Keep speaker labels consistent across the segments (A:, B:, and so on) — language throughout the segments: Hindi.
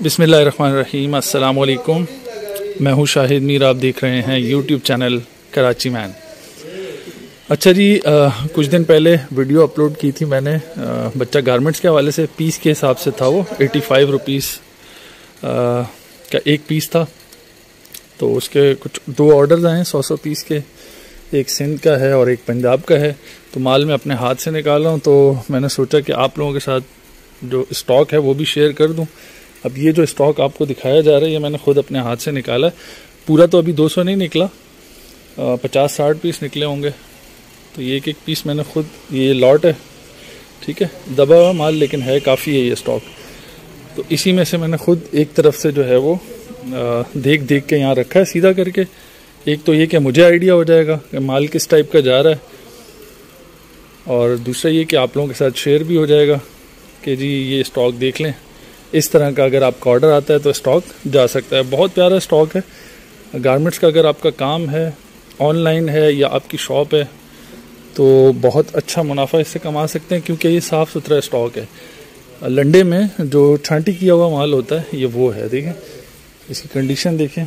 A: बिस्मिल्लाहिर्रहमानिर्रहीम, अस्सलाम वालेकुम। मैं हूँ शाहिद मीर, आप देख रहे हैं यूट्यूब चैनल कराची मैन। अच्छा जी, कुछ दिन पहले वीडियो अपलोड की थी मैंने बच्चा गारमेंट्स के हवाले से। पीस के हिसाब से था वो 85 रुपीज़ का एक पीस था। तो उसके कुछ दो ऑर्डर्स आए हैं 100 पीस के, एक सिंध का है और एक पंजाब का है। तो माल मैं अपने हाथ से निकाल रहा हूँ, तो मैंने सोचा कि आप लोगों के साथ जो स्टॉक है वो भी शेयर कर दूँ। अब ये जो स्टॉक आपको दिखाया जा रहा है ये मैंने खुद अपने हाथ से निकाला है। पूरा तो अभी 200 नहीं निकला, 50-60 पीस निकले होंगे। तो ये एक पीस मैंने खुद, ये लॉट है, ठीक है, दबा हुआ माल लेकिन है काफ़ी है ये स्टॉक। तो इसी में से मैंने खुद एक तरफ से जो है वो देख देख के यहाँ रखा है सीधा करके। एक तो ये कि मुझे आइडिया हो जाएगा कि माल किस टाइप का जा रहा है, और दूसरा ये कि आप लोगों के साथ शेयर भी हो जाएगा कि जी ये स्टॉक देख लें। इस तरह का अगर आपका ऑर्डर आता है तो स्टॉक जा सकता है। बहुत प्यारा स्टॉक है गारमेंट्स का। अगर आपका काम है, ऑनलाइन है या आपकी शॉप है, तो बहुत अच्छा मुनाफा इससे कमा सकते हैं, क्योंकि ये साफ़ सुथरा स्टॉक है। लंडे में जो छांटी किया हुआ माल होता है ये वो है, देखें इसकी कंडीशन देखें।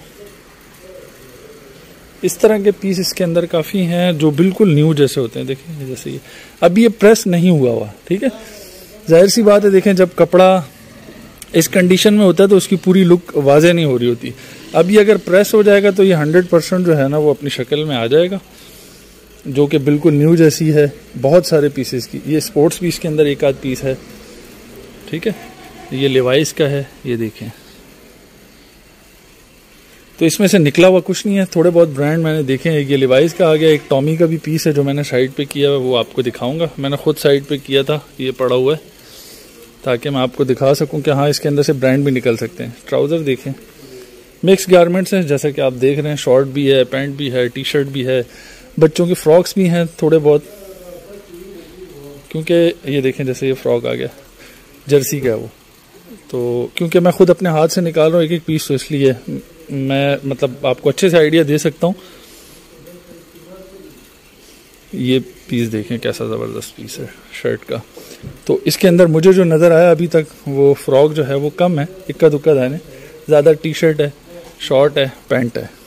A: इस तरह के पीस इसके अंदर काफ़ी हैं जो बिल्कुल न्यू जैसे होते हैं। देखें जैसे ये अभी ये प्रेस नहीं हुआ हुआ, ठीक है। जाहिर सी बात है, देखें जब कपड़ा इस कंडीशन में होता है तो उसकी पूरी लुक वाज़ेह नहीं हो रही होती। अब ये अगर प्रेस हो जाएगा तो ये 100% जो है ना वो अपनी शक्ल में आ जाएगा, जो कि बिल्कुल न्यू जैसी है। बहुत सारे पीसेस की, ये स्पोर्ट्स पीस के अंदर एक आध पीस है, ठीक है। ये लेवाइस का है, ये देखें। तो इसमें से निकला हुआ कुछ नहीं है, थोड़े बहुत ब्रांड मैंने देखे हैं। ये लेवाइस का आ गया, एक टॉमी का भी पीस है जो मैंने साइड पे किया है, वो आपको दिखाऊंगा। मैंने खुद साइड पे किया था, ये पड़ा हुआ है, ताकि मैं आपको दिखा सकूं कि हाँ इसके अंदर से ब्रांड भी निकल सकते हैं। ट्राउज़र देखें, मिक्स गारमेंट्स हैं जैसा कि आप देख रहे हैं। शॉर्ट भी है, पैंट भी है, टी शर्ट भी है, बच्चों की फ्रॉक्स भी हैं थोड़े बहुत, क्योंकि ये देखें जैसे ये फ्रॉक आ गया, जर्सी का है वो। तो क्योंकि मैं खुद अपने हाथ से निकाल रहा हूँ एक एक पीस, तो इसलिए मैं मतलब आपको अच्छे से आइडिया दे सकता हूँ। ये पीस देखें कैसा ज़बरदस्त पीस है शर्ट का। तो इसके अंदर मुझे जो नज़र आया अभी तक वो फ्रॉक जो है वो कम है, इक्का दुक्का दाने, ज़्यादा टी शर्ट है, शॉर्ट है, पैंट है।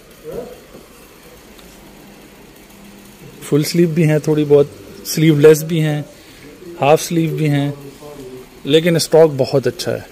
A: फुल स्लीव भी हैं, थोड़ी बहुत स्लीवलेस भी हैं, हाफ स्लीव भी हैं, लेकिन स्टॉक बहुत अच्छा है,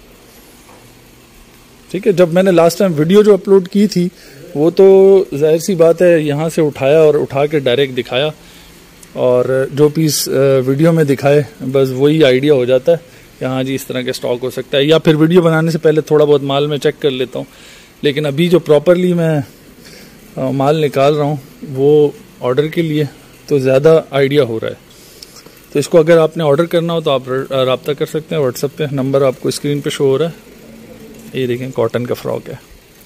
A: ठीक है। जब मैंने लास्ट टाइम वीडियो जो अपलोड की थी वो तो जाहिर सी बात है यहाँ से उठाया और उठा के डायरेक्ट दिखाया, और जो पीस वीडियो में दिखाए बस वही आइडिया हो जाता है कि हाँ जी इस तरह के स्टॉक हो सकता है। या फिर वीडियो बनाने से पहले थोड़ा बहुत माल में चेक कर लेता हूँ, लेकिन अभी जो प्रॉपरली मैं माल निकाल रहा हूँ वो ऑर्डर के लिए, तो ज़्यादा आइडिया हो रहा है। तो इसको अगर आपने ऑर्डर करना हो तो आप रब्ता कर सकते हैं व्हाट्सएप पे, नंबर आपको स्क्रीन पे शो हो रहा है। ये देखें कॉटन का फ्रॉक है,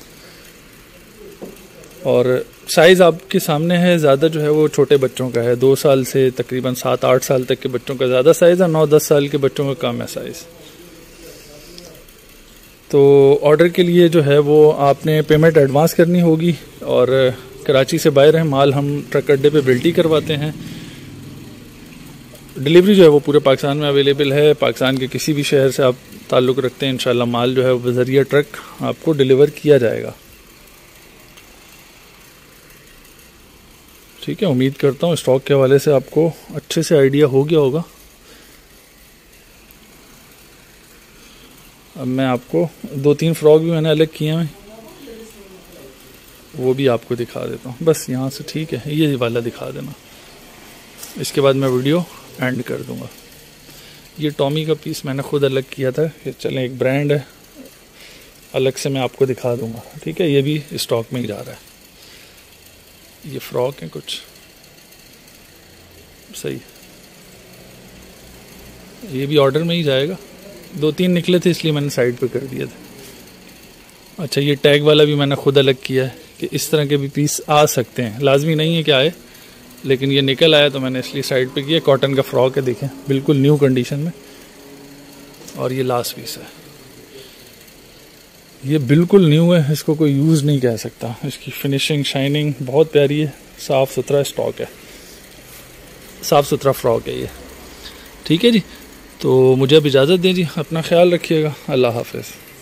A: और साइज़ आपके सामने है। ज़्यादा जो है वो छोटे बच्चों का है, 2 साल से तकरीबन 7-8 साल तक के बच्चों का ज़्यादा साइज़ है, 9-10 साल के बच्चों का कम है साइज़। तो ऑर्डर के लिए जो है वो आपने पेमेंट एडवांस करनी होगी, और कराची से बाहर है माल, हम ट्रक अड्डे पे बिल्टी करवाते हैं। डिलीवरी जो है वो पूरे पाकिस्तान में अवेलेबल है। पाकिस्तान के किसी भी शहर से आप ताल्लुक़ रखते हैं, इंशाल्लाह माल जो है वो बज़रिया ट्रक आपको डिलीवर किया जाएगा, ठीक है। उम्मीद करता हूँ स्टॉक के हवाले से आपको अच्छे से आइडिया हो गया होगा। अब मैं आपको 2-3 फ्रॉक भी मैंने अलग किए हैं, वो भी आपको दिखा देता हूँ। बस यहाँ से ठीक है, ये वाला दिखा देना, इसके बाद मैं वीडियो एंड कर दूँगा। ये टॉमी का पीस मैंने खुद अलग किया था, ये चलें एक ब्रांड है, अलग से मैं आपको दिखा दूँगा, ठीक है। ये भी स्टॉक में ही जा रहा है। ये फ्रॉक है कुछ सही, ये भी ऑर्डर में ही जाएगा। 2-3 निकले थे इसलिए मैंने साइड पे कर दिया था। अच्छा, ये टैग वाला भी मैंने खुद अलग किया है कि इस तरह के भी पीस आ सकते हैं, लाजमी नहीं है कि आए, लेकिन ये निकल आया तो मैंने इसलिए साइड पे किया। कॉटन का फ्रॉक है, देखें बिल्कुल न्यू कंडीशन में, और ये लास्ट पीस है, ये बिल्कुल न्यू है, इसको कोई यूज़ नहीं कह सकता। इसकी फिनिशिंग, शाइनिंग बहुत प्यारी है, साफ़ सुथरा स्टॉक है, साफ़ सुथरा फ्रॉक है ये, ठीक है जी। तो मुझे अब इजाज़त दें जी, अपना ख्याल रखिएगा, अल्लाह हाफ़िज़।